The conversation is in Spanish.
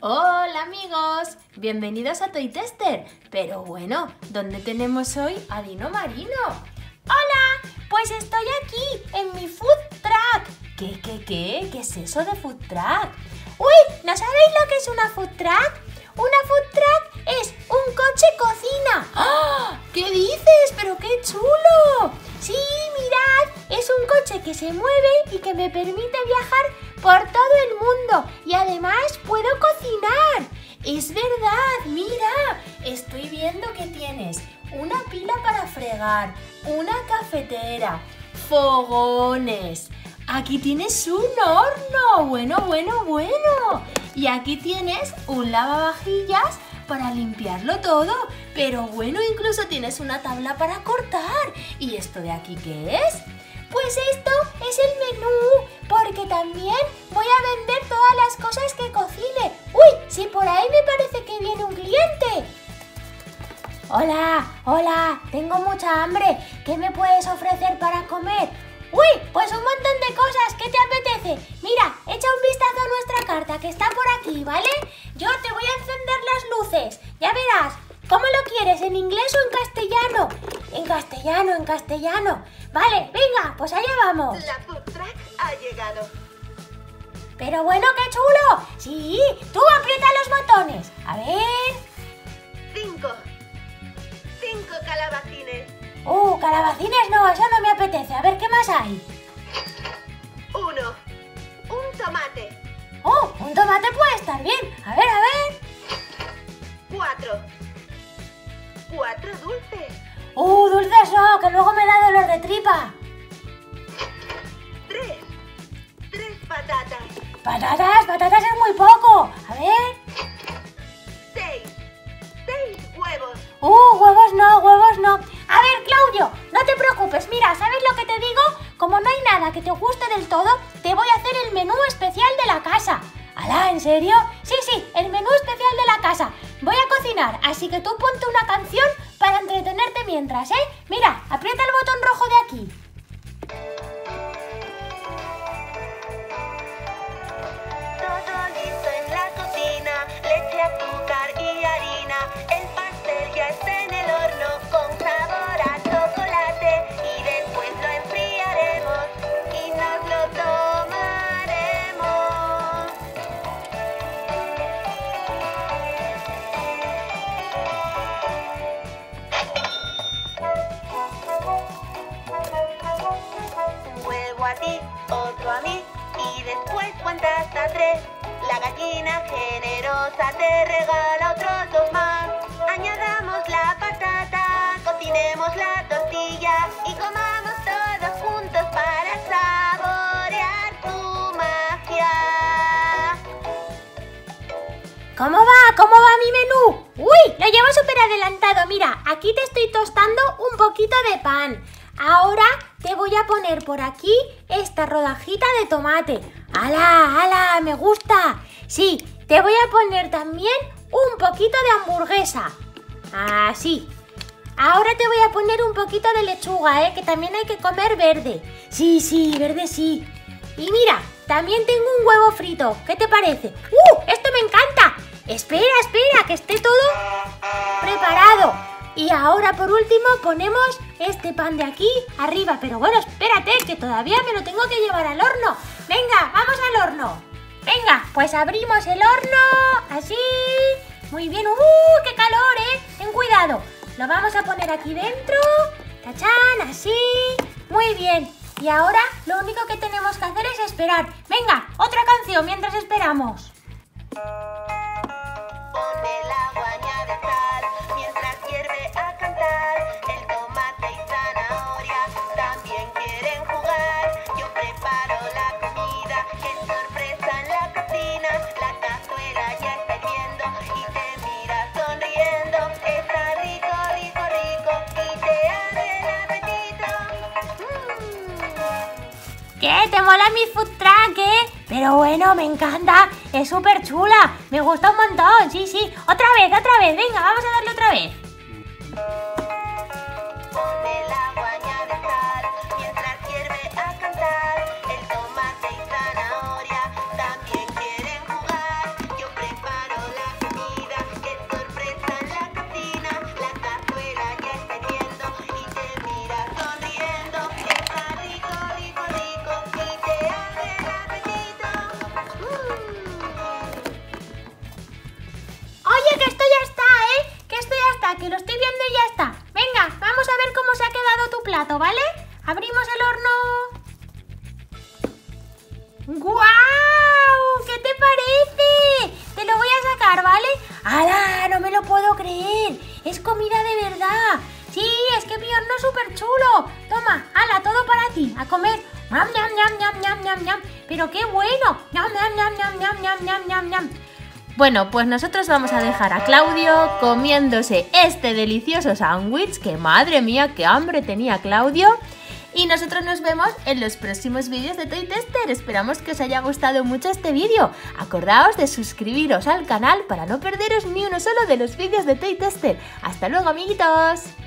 Hola amigos, bienvenidos a Toy Tester. Pero bueno, ¿dónde tenemos hoy a Dino Marino? ¡Hola! Pues estoy aquí, en mi food truck. ¿Qué? ¿Qué es eso de food truck? ¡Uy! ¿No sabéis lo que es una food truck? Una food truck es un coche cocina. ¡Ah! ¿Qué dices? ¡Pero qué chulo! Sí, mirad, es un coche que se mueve y que me permite viajar por todo el mundo y además puedo cocinar. Es verdad, mira, estoy viendo que tienes una pila para fregar, una cafetera, fogones. Aquí tienes un horno, bueno. Y aquí tienes un lavavajillas para limpiarlo todo. Pero bueno, incluso tienes una tabla para cortar. ¿Y esto de aquí qué es? Pues esto es el menú, porque también voy a vender todas las cosas que cocine. ¡Uy! Si por ahí me parece que viene un cliente. Hola, tengo mucha hambre. ¿Qué me puedes ofrecer para comer? ¡Uy! Pues un montón de cosas. ¿Qué te apetece? Mira, echa un vistazo a nuestra carta que está por aquí, ¿vale? Yo te voy a encender las luces. Ya verás. ¿Cómo lo quieres? ¿En inglés o en castellano? En castellano. Vale, venga, pues allá vamos. La food truck ha llegado. Pero bueno, ¡qué chulo! Sí, tú aprieta los botones. A ver. 5 calabacines. Calabacines no, eso no me apetece. A ver, ¿qué más hay? 1 un tomate. Un tomate puede estar bien. A ver. 4 dulces. Dulces no, que luego me da dolor de tripa. 3 patatas. Patatas es muy poco. A ver. 6 huevos. Huevos no. A ver, Claudio, no te preocupes. Mira, ¿sabes lo que te digo? Como no hay nada que te guste del todo, te voy a hacer el menú especial de la casa. ¿Alá, en serio? Sí, el menú especial de la casa. Voy a cocinar, así que tú ponte una canción para entretenerte mientras, ¿eh? Mira, aprieta el botón rojo de aquí. Todo listo en la cocina. Leche, azúcar y harina. El pastel ya está en el horno con sabor a chocolate. Y después lo enfriaremos y nos lo tomaremos. Un huevo a ti, otro a mí. Y después cuenta hasta 3. La gallina generosa te regala otros 2 más. Añadamos la patata, cocinemos la tortilla y comamos todos juntos para saborear tu magia. ¿Cómo va mi menú? ¡Uy! Lo llevo súper adelantado. Mira, aquí te estoy tostando un poquito de pan. Ahora te voy a poner por aquí esta rodajita de tomate. ¡Hala! ¡Me gusta! Sí, te voy a poner también un poquito de hamburguesa. Así. Ahora te voy a poner un poquito de lechuga, que también hay que comer verde. Sí, verde sí. Y mira, también tengo un huevo frito. ¿Qué te parece? ¡Esto me encanta! Espera, que esté todo preparado. Y ahora por último ponemos este pan de aquí arriba. Pero bueno, espérate, que todavía me lo tengo que llevar al horno. Venga, vamos al horno. Venga, pues abrimos el horno. Así. Muy bien. ¡Qué calor, Ten cuidado. Lo vamos a poner aquí dentro. ¡Tachán! Así. Muy bien. Y ahora lo único que tenemos que hacer es esperar. Venga, otra canción mientras esperamos. Pon el agua, añade sal, mientras hierve a cantar. El tomate y zanahoria también quieren jugar. Yo preparo la comida, qué sorpresa en la cocina. La cazuela ya está hirviendo y te mira sonriendo. Está rico y te abre el apetito. ¿Qué? ¿Te mola mi food truck, Pero bueno, me encanta. Es súper chula. Me gusta un montón. Sí. Otra vez. Venga, vamos a darle otra vez. Pon el agua, añade sal, mientras hierve a cantar. El tomate y zanahoria también quieren jugar. Yo preparo plato, ¿vale? Abrimos el horno. ¡Guau! ¿Qué te parece? Te lo voy a sacar, ¿vale? ¡Hala! No me lo puedo creer. Es comida de verdad. Sí, es que mi horno es súper chulo. Toma, hala, todo para ti. A comer. ¡Ñam, ñam, ñam, ñam, ñam, ñam, ñam! ¡Pero qué bueno! ¡Ñam, ñam, ñam, ñam, ñam, ñam, ñam, ñam, ñam! Bueno, pues nosotros vamos a dejar a Claudio comiéndose este delicioso sándwich, que madre mía, qué hambre tenía Claudio. Y nosotros nos vemos en los próximos vídeos de Toy Tester. Esperamos que os haya gustado mucho este vídeo. Acordaos de suscribiros al canal para no perderos ni uno solo de los vídeos de Toy Tester. ¡Hasta luego, amiguitos!